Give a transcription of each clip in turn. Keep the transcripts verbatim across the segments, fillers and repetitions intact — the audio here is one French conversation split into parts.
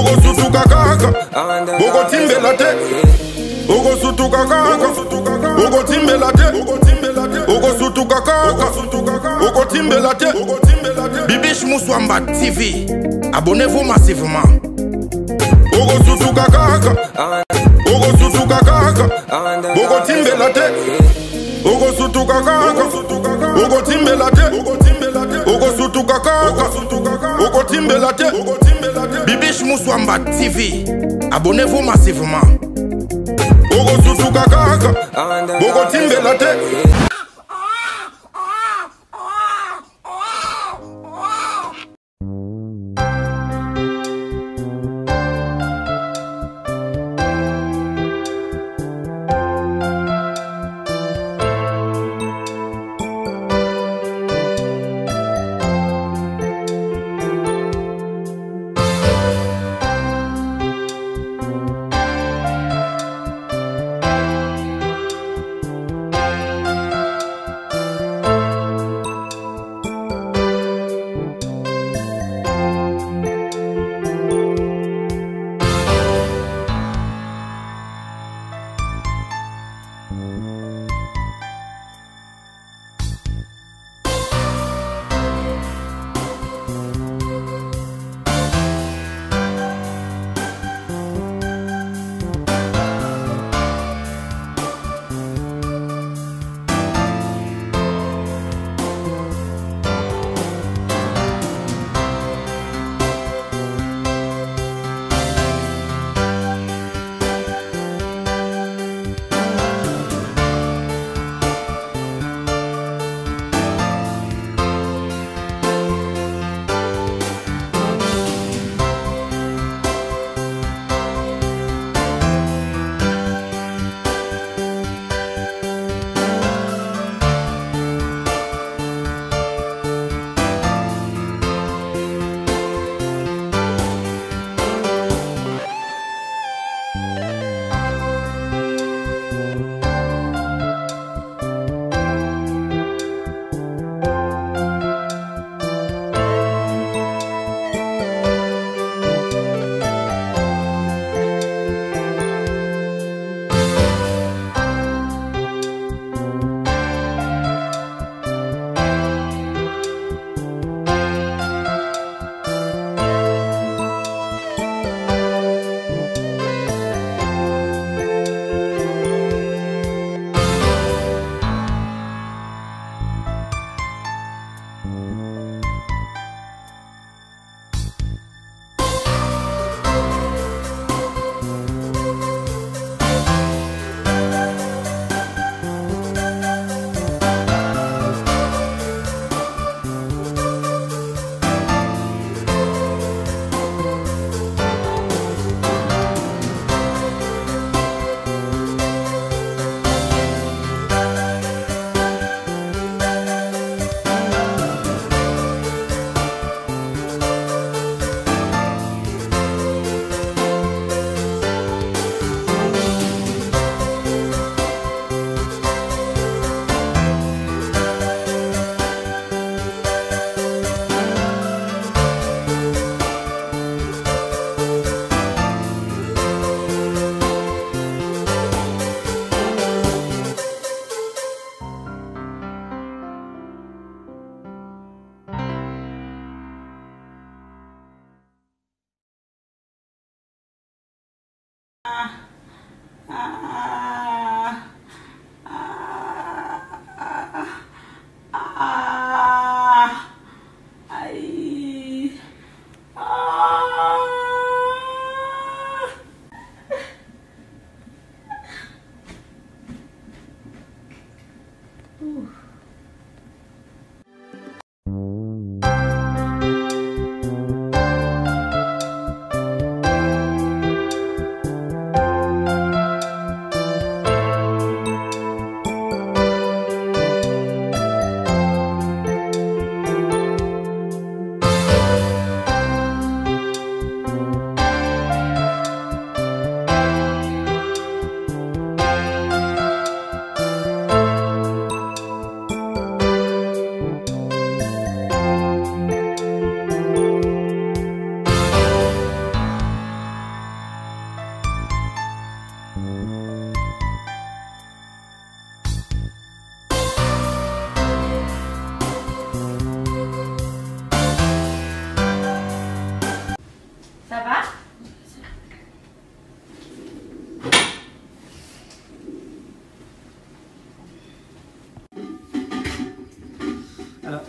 Ogo sutuka kaka, Ogo timbe late. Ogo sutuka kaka, Ogo timbe late. Ogo sutuka kaka, Ogo timbe late. Bibiche Mouswamba T V, abonnez-vous massivement. Ogo sutuka kaka, Ogo sutuka kaka, Ogo timbe late. Ogo sutuka kaka, Ogo timbe late. Ogo sutuka kaka, Ogo timbe late. Bibiche Mouswamba T V, abonnez-vous massivement. Ogo sutuka kaka, Ogo timbe late.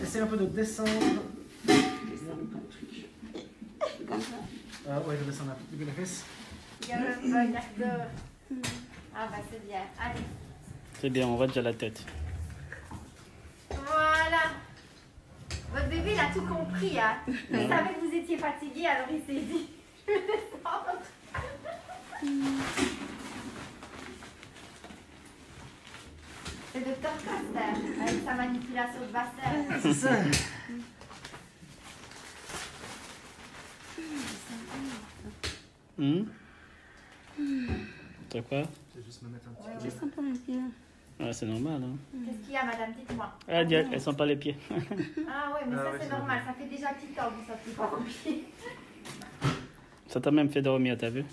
essaie un peu de descendre. Ah ouais, je descends un petit peu la fesse. Ah bah c'est bien. Allez. C'est bien, on va déjà la tête. Voilà. Votre bébé, il a tout compris. Hein. Il savait que vous étiez fatigué, alors il s'est dit, je vais descendre. C'est le docteur Caster, avec sa manipulation de bassin. C'est ça. Hum T'as quoi? Je vais juste me mettre un petit Je sens pas mes pieds. Ouais, c'est normal. Hein. Qu'est-ce qu'il y a, madame? Dites-moi. Elle dit, elles sont pas les pieds. Ah ouais, mais Ah ça ouais, c'est c'est normal. Ça fait déjà petit temps que vous sortez pas vos pieds. Ça t'a même fait dormir, t'as vu?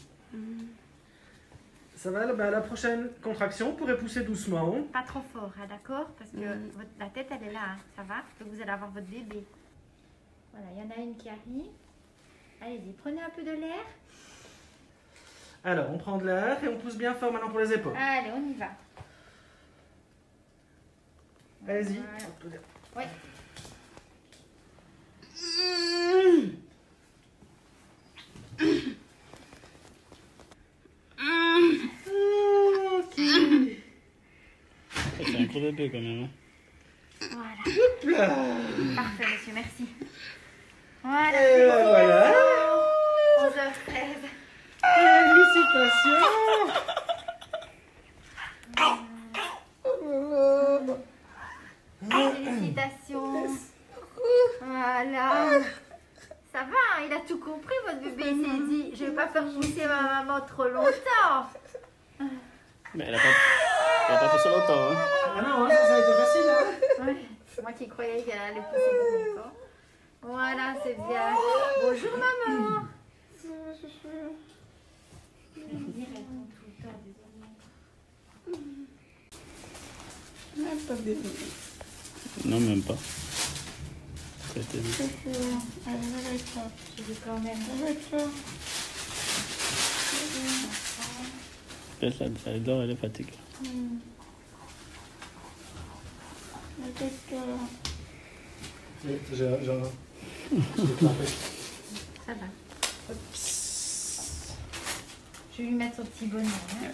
Ça va, bah, la prochaine contraction, vous pourrez pousser doucement. Pas trop fort, hein, d'accord? Parce que votre, la tête, elle est là, hein, ça va? Donc vous allez avoir votre bébé. Voilà, il y en a une qui arrive. Allez-y, prenez un peu de l'air. Alors, on prend de l'air et on pousse bien fort maintenant pour les épaules. Allez, on y va. Allez-y. Voilà. Ouais. C'est un gros bébé quand même. Hein. Voilà. Parfait, monsieur, merci. Voilà. Et voilà. onze heures treize. Félicitations. Félicitations. Voilà. Ça va, hein, il a tout compris, votre bébé. Il s'est dit, je vais pas faire pousser ma maman trop longtemps. Mais elle a pas, elle a pas fait ça longtemps. Hein. Ah non, hein, ça, ça a été facile. Hein. Ouais, moi qui croyais qu'elle allait pousser plus longtemps. Voilà, c'est bien. Bonjour maman. Non, même pas. C'était bien. Je dis quand même. Elle, elle dort, elle est fatiguée. J'ai un... Ça va. Je vais lui mettre son petit bonnet. Hein.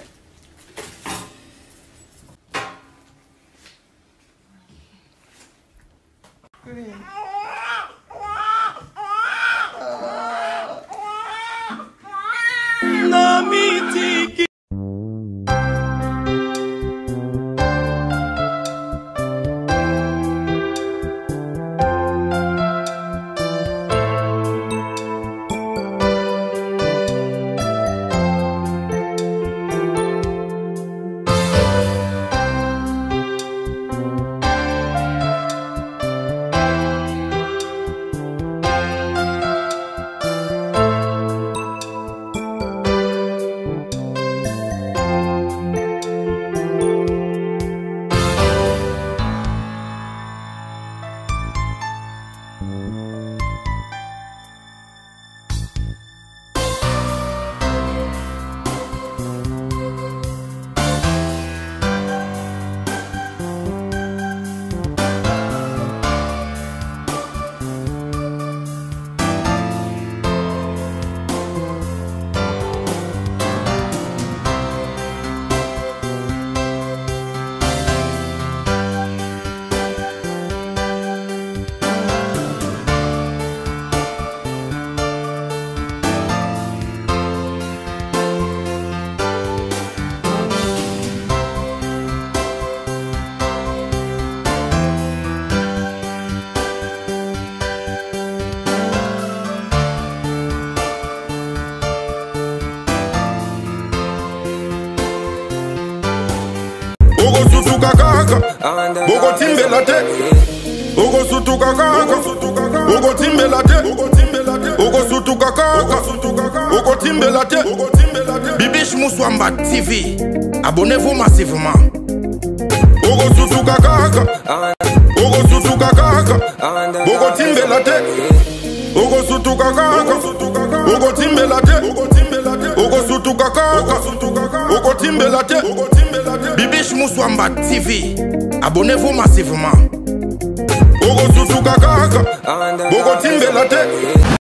Bogo timbe latte, Bogo sutu kakaka, Bogo timbe latte, Bogo sutu kakaka, Bogo timbe latte, Bibiche Mouswamba T V, abonnez-vous massivement. Bogo sutu kakaka, Bogo sutu kakaka, Bogo timbe latte, Bogo sutu kakaka, Bogo timbe latte, Bogo sutu kakaka, Bogo timbe latte, Bibiche Mouswamba T V, abonnez-vous massivement. Bogo Bogo sutu kakaka Bogo timbe la te